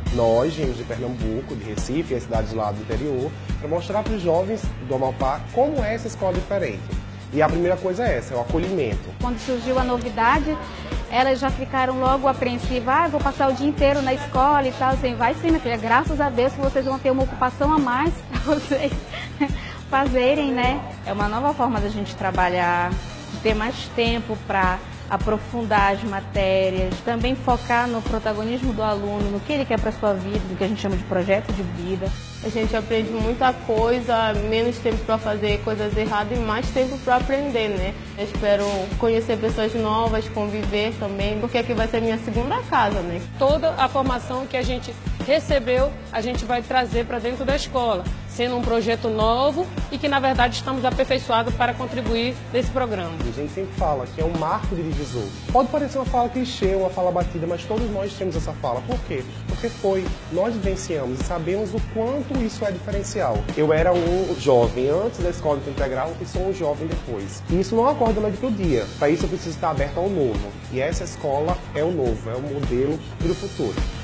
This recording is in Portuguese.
Nós viemos de Pernambuco, de Recife e as cidades lá do interior, para mostrar para os jovens do Amapá como é essa escola diferente. E a primeira coisa é essa, é o acolhimento. Quando surgiu a novidade, elas já ficaram logo apreensivas, vou passar o dia inteiro na escola e tal, assim, vai sim, minha filha, graças a Deus que vocês vão ter uma ocupação a mais para vocês fazerem, né? É uma nova forma da gente trabalhar, de ter mais tempo para aprofundar as matérias, também focar no protagonismo do aluno, no que ele quer para a sua vida, no que a gente chama de projeto de vida. A gente aprende muita coisa, menos tempo para fazer coisas erradas e mais tempo para aprender, né? Eu espero conhecer pessoas novas, conviver também, porque aqui vai ser minha segunda casa, né? Toda a formação que a gente recebeu, a gente vai trazer para dentro da escola, sendo um projeto novo e que, na verdade, estamos aperfeiçoados para contribuir nesse programa. A gente sempre fala que é um marco de divisor. Pode parecer uma fala clichê, uma fala batida, mas todos nós temos essa fala. Por quê? Porque nós vivenciamos e sabemos o quanto isso é diferencial. Eu era um jovem antes da escola integral e sou um jovem depois. E isso não acorda da noite para o dia. Para isso eu preciso estar aberto ao novo. E essa escola é o novo, é o modelo para o futuro.